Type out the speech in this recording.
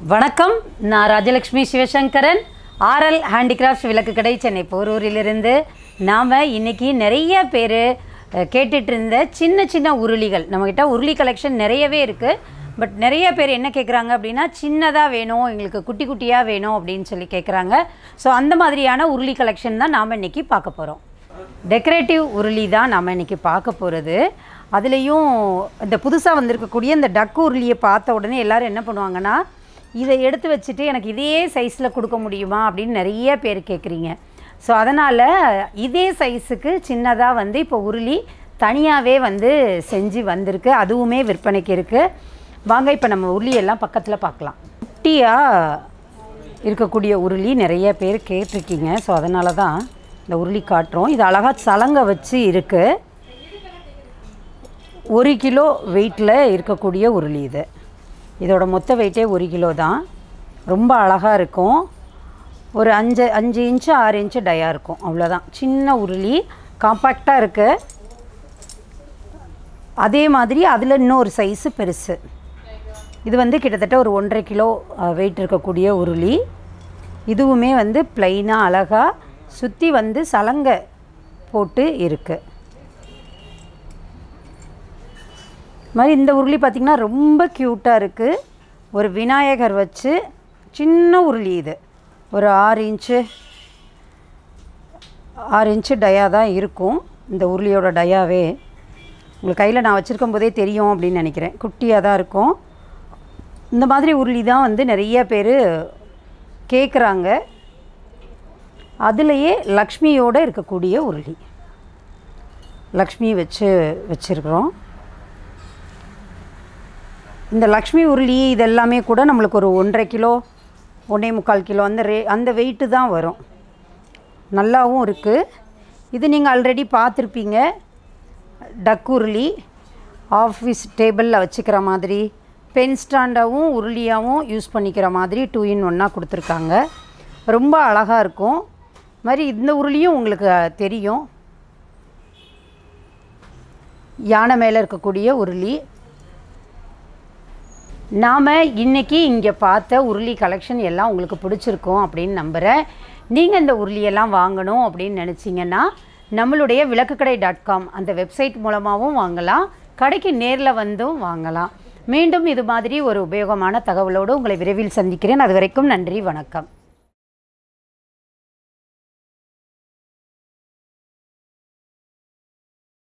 வணக்கம், நான் Rajalakshmi Sivasankaran. R L handicrafts விளக்குக்கடை சென்னை போரூரிலிருந்து நாம் இன்றைக்கி நிறைய பேர் கேட்டுட்டு இருந்த சின்ன சின்ன உருளிகள். நம்மக்கிட்ட உருளி கலெக்ஷன் நிறையவே இருக்குது. பட் நிறைய பேர் என்ன கேட்குறாங்க அப்படின்னா, சின்னதாக வேணும், எங்களுக்கு குட்டி குட்டியாக வேணும் அப்படின்னு சொல்லி கேட்குறாங்க. ஸோ அந்த மாதிரியான உருளி கலெக்ஷன் தான் நாம் இன்றைக்கி பார்க்க போகிறோம். டெக்கரேட்டிவ் உருளி தான் நாம் இன்றைக்கி பார்க்க போகிறது. அதுலேயும் இந்த புதுசாக வந்திருக்கக்கூடிய இந்த டக்கு உருளியை பார்த்த உடனே எல்லோரும் என்ன பண்ணுவாங்கன்னா, இதை எடுத்து வச்சுட்டு எனக்கு இதே சைஸில் கொடுக்க முடியுமா அப்படின்னு நிறைய பேர் கேட்குறீங்க. ஸோ அதனால் இதே சைஸுக்கு சின்னதாக வந்து இப்போ உருளி தனியாகவே வந்து செஞ்சு வந்திருக்கு. அதுவுமே விற்பனைக்கு இருக்குது. வாங்க இப்போ நம்ம உருளியெல்லாம் பக்கத்தில் பார்க்கலாம். குட்டியாக இருக்கக்கூடிய உருளி நிறைய பேர் கேட்டிருக்கீங்க. ஸோ அதனால தான் இந்த உருளி காட்டுறோம். இது அழகாக சலங்க வச்சு இருக்குது. 1 கிலோ வெயிட்டில் இருக்கக்கூடிய உருளி இது. இதோட மொத்த வெயிட்டே 1 கிலோ தான். ரொம்ப அழகாக இருக்கும். ஒரு 5 இன்ச்சு 6 இன்ச்சு டயா இருக்கும், அவ்வளோதான். சின்ன உருளி, காம்பேக்டாக இருக்குது. அதே மாதிரி அதில் இன்னொரு சைஸு பெருசு. இது வந்து கிட்டத்தட்ட ஒரு 1.5 கிலோ வெயிட் இருக்கக்கூடிய உருளி. இதுவுமே வந்து ப்ளைனாக அழகாக சுற்றி வந்து சலங்க போட்டு இருக்குது. மாதிரி இந்த உருளி பார்த்திங்கன்னா ரொம்ப க்யூட்டாக இருக்குது. ஒரு விநாயகர் வச்சு சின்ன உருளி. இது ஒரு 6 இன்ச்சு டயா தான் இருக்கும். இந்த உருளியோட டயாவே உங்களுக்கு கையில் நான் வச்சுருக்கும் போதே தெரியும் அப்படின்னு நினைக்கிறேன். குட்டியாக தான் இருக்கும். இந்த மாதிரி உருளி தான் வந்து நிறைய பேர் கேட்குறாங்க. அதுலேயே லக்ஷ்மியோடு இருக்கக்கூடிய உருளி, லக்ஷ்மி வச்சுருக்குறோம். இந்த லக்ஷ்மி உருளி இதெல்லாமே கூட நம்மளுக்கு ஒரு 1.5 கிலோ 1.25 கிலோ அந்த வெயிட்டு தான் வரும். நல்லாவும் இருக்குது. இது நீங்கள் ஆல்ரெடி பார்த்துருப்பீங்க. டக்கு உருளி ஆஃபீஸ் டேபிளில் வச்சுக்கிற மாதிரி, பென் ஸ்டாண்டாகவும் உருளியாகவும் யூஸ் பண்ணிக்கிற மாதிரி 2 in 1 கொடுத்துருக்காங்க. ரொம்ப அழகாக இருக்கும். மாதிரி இந்த உருளியும் உங்களுக்கு தெரியும். யானை மேலே இருக்கக்கூடிய உருளி. நாம் இன்றைக்கி இங்கே பார்த்த உருளி கலெக்ஷன் எல்லாம் உங்களுக்கு பிடிச்சிருக்கும் அப்படின்னு நம்புகிறேன். நீங்கள் இந்த உருளியெல்லாம் வாங்கணும் அப்படின்னு நினச்சிங்கன்னா நம்மளுடைய விளக்குக்கடை.com அந்த வெப்சைட் மூலமாகவும் வாங்கலாம், கடைக்கு நேரில் வந்தும் வாங்கலாம். மீண்டும் இது மாதிரி ஒரு உபயோகமான தகவலோடு உங்களை விரைவில் சந்திக்கிறேன். அது வரைக்கும் நன்றி, வணக்கம்.